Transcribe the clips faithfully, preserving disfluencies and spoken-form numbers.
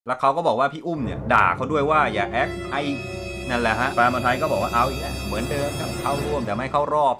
แล้วเขาก็บอกว่าพี่อุ้มเนี่ยด่าเขาด้วยว่าอย่าแอคไอนั่นแหละฮะแฟนบอลไทยก็บอกว่าเอาอีกแล้วเหมือนเดิมครับเข้าร่วมแต่ไม่เข้ารอบ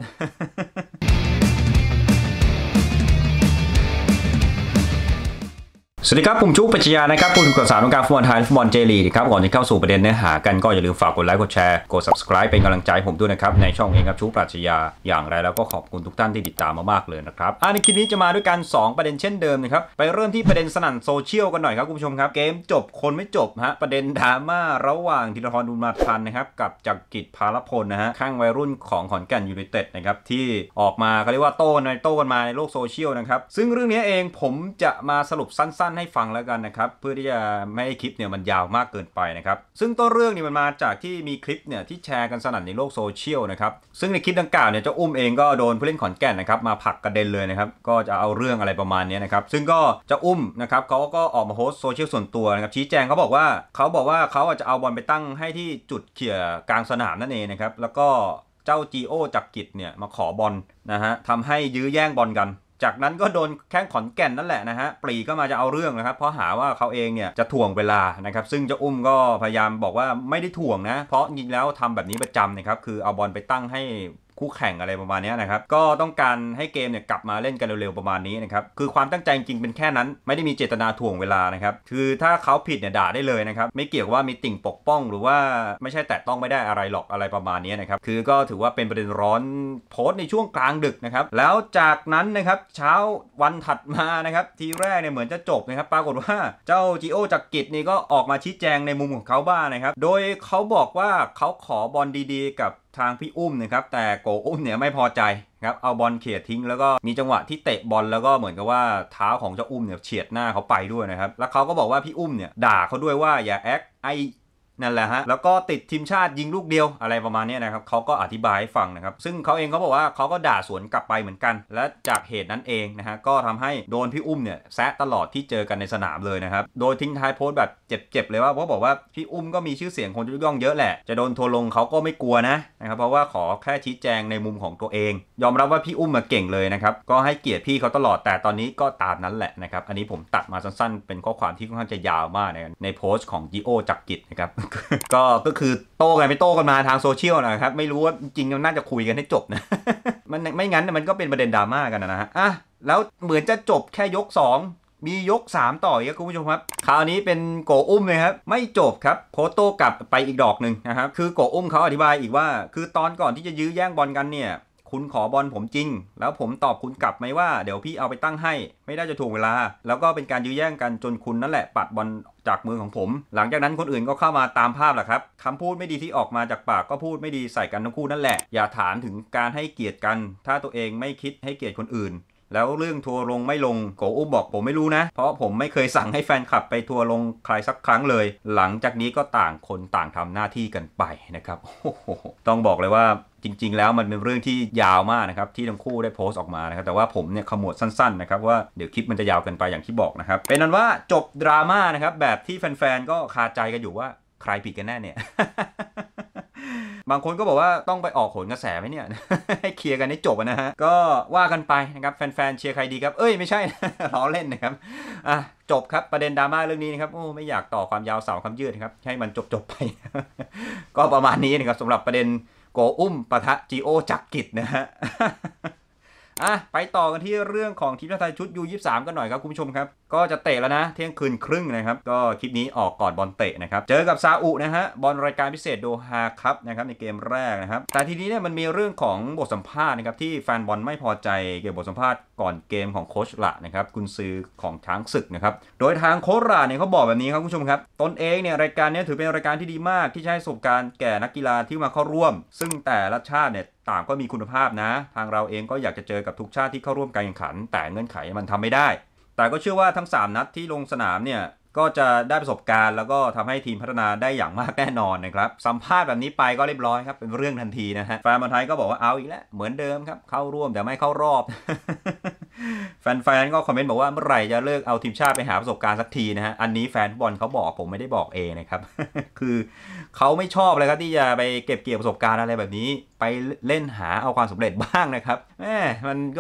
สวัสดีครับผมชุกปัจจยานะครับผู้ถูกกดสารของการฟุตบอลไทยฟุตบอลเจลีกครับก่อนจะเข้าสู่ประเด็นเนื้อหากันก็อย่าลืมฝากกดไลค์กดแชร์กด ซับสไครบ์ เป็นกำลังใจผมด้วยนะครับในช่องเองครับชุกปัจจยาอย่างไรแล้วก็ขอบคุณทุกท่านที่ติดตามมามากเลยนะครับในคลิปนี้จะมาด้วยกันสองประเด็นเช่นเดิมนะครับไปเริ่มที่ประเด็นสนั่นโซเชียลกันหน่อยครับคุณผู้ชมครับเกมจบคนไม่จบฮะประเด็นดราม่าระหว่างธีรทรบุญมาทันนะครับกับจักรกิจพาลพลนะฮะข้างวัยรุ่นของขอนแก่นยูไนเต็ดนะครับที่ออกมาเขาเรียกว่าโต้ในโต้กันมาในโลกโซเชียลนะครับซึ่งเรื่องนี้เองผมจะมาสรุปสั้นๆให้ฟังแล้วกันนะครับเพื่อที่จะไม่ให้คลิปเนี่ยมันยาวมากเกินไปนะครับซึ่งต้นเรื่องนี่มันมาจากที่มีคลิปเนี่ยที่แชร์กันสนั่นในโลกโซเชียลนะครับซึ่งในคลิปดังกล่าวเนี่ยเจ้าอุ้มเองก็โดนผู้เล่นขอนแก่นนะครับมาผลักกระเด็นเลยนะครับก็จะเอาเรื่องอะไรประมาณนี้นะครับซึ่งก็เจ้าอุ้มนะครับเขาก็ออกมาโพสต์โซเชียลส่วนตัวนะครับชี้แจงเขาบอกว่าเขาบอกว่าเขาจะเอาบอลไปตั้งให้ที่จุดเขี่ยกลางสนามนั่นเองนะครับแล้วก็เจ้าจีโอจักรกิจเนี่ยมาขอบอลนะฮะทำให้ยื้อแย่งบอลกันจากนั้นก็โดนแข้งขอนแก่นนั่นแหละนะฮะปรีก็มาจะเอาเรื่องนะครับเพราะหาว่าเขาเองเนี่ยจะถ่วงเวลานะครับซึ่งเจ้าอุ้มก็พยายามบอกว่าไม่ได้ถ่วงนะเพราะจริงแล้วทำแบบนี้ประจำนะครับคือเอาบอลไปตั้งให้คู่แข่งอะไรประมาณนี้นะครับก็ต้องการให้เกมเนี่ยกลับมาเล่นกันเร็วๆประมาณนี้นะครับคือความตั้งใจจริงเป็นแค่นั้นไม่ได้มีเจตนาถ่วงเวลานะครับคือถ้าเขาผิดเนี่ยด่าได้เลยนะครับไม่เกี่ยวว่ามีติ่งปกป้องหรือว่าไม่ใช่แตะต้องไม่ได้อะไรหรอกอะไรประมาณนี้นะครับคือก็ถือว่าเป็นประเด็นร้อนโพสต์ในช่วงกลางดึกนะครับแล้วจากนั้นนะครับเช้าวันถัดมานะครับทีแรกเนี่ยเหมือนจะจบนะครับปรากฏว่าเจ้าจิโอจักรกิจนี่ก็ออกมาชี้แจงในมุมของเขาบ้างนะครับโดยเขาบอกว่าเขาขอบอลดีๆกับทางพี่อุ้มนะครับแต่โกอุ้มเนี่ยไม่พอใจครับเอาบอลเขี่ยทิ้งแล้วก็มีจังหวะที่เตะบอลแล้วก็เหมือนกับว่าเท้าของเจ้าอุ้มเนี่ยเฉียดหน้าเขาไปด้วยนะครับแล้วเขาก็บอกว่าพี่อุ้มเนี่ยด่าเขาด้วยว่าอย่าแอคไอนั่นแหละฮะแล้วก็ติดทีมชาติยิงลูกเดียวอะไรประมาณนี้นะครับเขาก็อธิบายให้ฟังนะครับซึ่งเขาเองเขาบอกว่าเขาก็ด่าสวนกลับไปเหมือนกันและจากเหตุนั้นเองนะฮะก็ทำให้โดนพี่อุ้มเนี่ยแซะตลอดที่เจอกันในสนามเลยนะครับโดยทิ้งท้ายโพสต์แบบเจ็บๆเลยว่าเพราะบอกว่าพี่อุ้มก็มีชื่อเสียงคนยกย่องเยอะแหละจะโดนทัวลงเขาก็ไม่กลัวนะนะครับเพราะว่าขอแค่ชี้แจงในมุมของตัวเองยอมรับว่าพี่อุ้มมาเก่งเลยนะครับก็ให้เกียรติพี่เขาตลอดแต่ตอนนี้ก็ตามนั้นแหละนะครับอันนี้ผมตัดมาสั้นๆเป็นข้อความที่ค่อนข้างจะยาวมากในในโพสต์ของจิโอจักรกิจนะครับ ก็ก็คือโต้กันไปโต้กันมาทางโซเชียลนะครับไม่รู้ว่าจริงๆน่าจะคุยกันให้จบนะ มันไม่งั้นมันก็เป็นประเด็นดราม่ากันนะฮะอ่ะแล้วเหมือนจะจบแค่ยกสองมียกสามต่ออีกครับคุณผู้ชมครับคราวนี้เป็นโกอุ้มเลยครับไม่จบครับโพสต์โต้กลับไปอีกดอกหนึ่งนะครับคือโกอุ้มเขาอธิบายอีกว่าคือตอนก่อนที่จะยื้อแย่งบอลกันเนี่ยคุณขอบอลผมจริงแล้วผมตอบคุณกลับไหมว่าเดี๋ยวพี่เอาไปตั้งให้ไม่ได้จะถ่วงเวลาแล้วก็เป็นการยื้อแย่งกันจนคุณนั่นแหละปัดบอลจากมือของผมหลังจากนั้นคนอื่นก็เข้ามาตามภาพแหละครับคำพูดไม่ดีที่ออกมาจากปากก็พูดไม่ดีใส่กันทั้งคู่นั่นแหละอย่าถามถึงการให้เกียรติกันถ้าตัวเองไม่คิดให้เกียรติคนอื่นแล้วเรื่องทัวร์ลงไม่ลงโกอุ้มบอกผมไม่รู้นะเพราะผมไม่เคยสั่งให้แฟนคลับไปทัวร์ลงใครสักครั้งเลยหลังจากนี้ก็ต่างคนต่างทำหน้าที่กันไปนะครับต้องบอกเลยว่าจริงๆแล้วมันเป็นเรื่องที่ยาวมากนะครับที่ทั้งคู่ได้โพสต์ออกมานะครับแต่ว่าผมเนี่ยขมวดสั้นๆนะครับว่าเดี๋ยวคลิปมันจะยาวเกินไปอย่างที่บอกนะครับเป็นนั้นว่าจบดราม่านะครับแบบที่แฟนๆก็คาใจกันอยู่ว่าใครผิดกันแน่เนี่ย บางคนก็บอกว่าต้องไปออกโหนกระแสไหมเนี่ย ให้เคลียร์กันให้จบนะฮะก็ว่ากันไปนะครับแฟนๆเชียร์ใครดีครับเอ้ยไม่ใช่ ล้อเล่นนะครับอ่ะจบครับประเด็นดราม่าเรื่องนี้นะครับโอ้ไม่อยากต่อความยาวสาวความยืดนะครับให้มันจบๆไป ก็ประมาณนี้นะครับสำหรับประเด็นโกอุ้มปะทะจีโอจักรกิจนะฮะ อ่ะไปต่อกันที่เรื่องของทีมชาติไทยชุด ยู ยี่สิบสาม กันหน่อยครับคุณผู้ชมครับก็จะเตะแล้วนะเที่ยงคืนครึ่งนะครับก็คลิปนี้ออกก่อนบอลเตะนะครับเจอกับซาอุนะฮะบอลรายการพิเศษโดฮาคัพนะครับในเกมแรกนะครับแต่ทีนี้เนี่ยมันมีเรื่องของบทสัมภาษณ์นะครับที่แฟนบอลไม่พอใจเกี่ยวกับบทสัมภาษณ์ก่อนเกมของโค้ชละนะครับกุนซือของช้างศึกนะครับโดยทางโค้ชละเนี่ยเขาบอกแบบนี้ครับคุณผู้ชมครับตนเองเนี่ยรายการนี้ถือเป็นรายการที่ดีมากที่ให้ประสบการณ์แก่นักกีฬาที่มาเข้าร่วมซึ่งแต่ละชาติเนี่ยต่างก็มีคุณภาพนะทางเราเองก็อยากจะเจอกับทุกชาติที่เข้าร่วมการแข่งขันแต่เงื่อนไขมันทำไม่ได้แต่ก็เชื่อว่าทั้งสามนัดที่ลงสนามเนี่ยก็จะได้ประสบการณ์แล้วก็ทำให้ทีมพัฒนาได้อย่างมากแน่นอนนะครับสัมภาษณ์แบบนี้ไปก็เรียบร้อยครับเป็นเรื่องทันทีนะฮะแฟนบอลไทยก็บอกว่าเอาอีกแล้วเหมือนเดิมครับเข้าร่วมแต่ไม่เข้ารอบ แฟนๆก็คอมเมนต์บอกว่าเมื่อไหร่จะเลิกเอาทีมชาติไปหาประสบการณ์สักทีนะฮะอันนี้แฟนบอลเขาบอกผมไม่ได้บอกเองนะครับ คือเขาไม่ชอบเลยครับที่จะไปเก็บเกี่ยวประสบการณ์อะไรแบบนี้ไปเล่นหาเอาความสำเร็จบ้างนะครับแหมมันก็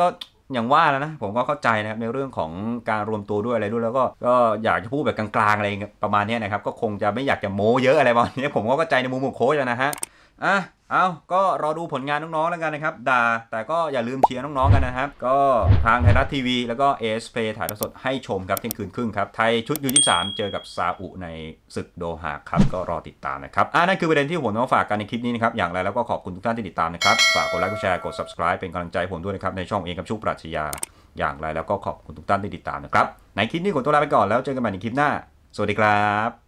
อย่างว่าแล้วนะผมก็เข้าใจนะครับในเรื่องของการรวมตัวด้วยอะไรด้วยแล้วก็ก็อยากจะพูดแบบกลางๆอะไรประมาณนี้นะครับก็คงจะไม่อยากจะโม้เยอะอะไรประมาณนี้ผมก็เข้าใจในมุมของโค้ชนะฮะอ่ะเอาก็รอดูผลงานน้องๆแล้วกันนะครับด่าแต่ก็อย่าลืมเชียร์น้องๆกันนะครับก็ทางไทยรัฐทีวีแล้วก็ เอ เอส Play ถ่ายทอดสดให้ชมครับเที่ยงคืนครึ่งครับไทยชุด ยู ยี่สิบสาม เจอกับซาอุในศึกโดฮาครับก็รอติดตามนะครับอ่านั่นคือประเด็นที่ผมต้องฝากกันในคลิปนี้นะครับอย่างไรแล้วก็ขอบคุณทุกท่านที่ติดตามนะครับฝากกดไลค์กดแชร์กด ซับสไครบ์ เป็นกำลังใจผมด้วยนะครับในช่องเองกับชุกปรัชญาอย่างไรแล้วก็ขอบคุณทุกท่านที่ติดตามนะครับในคลิปนี้ผมตัวลาไปก่อนแล้วเจอกันใหม่ในคลิปหน้าสวัสดีครับ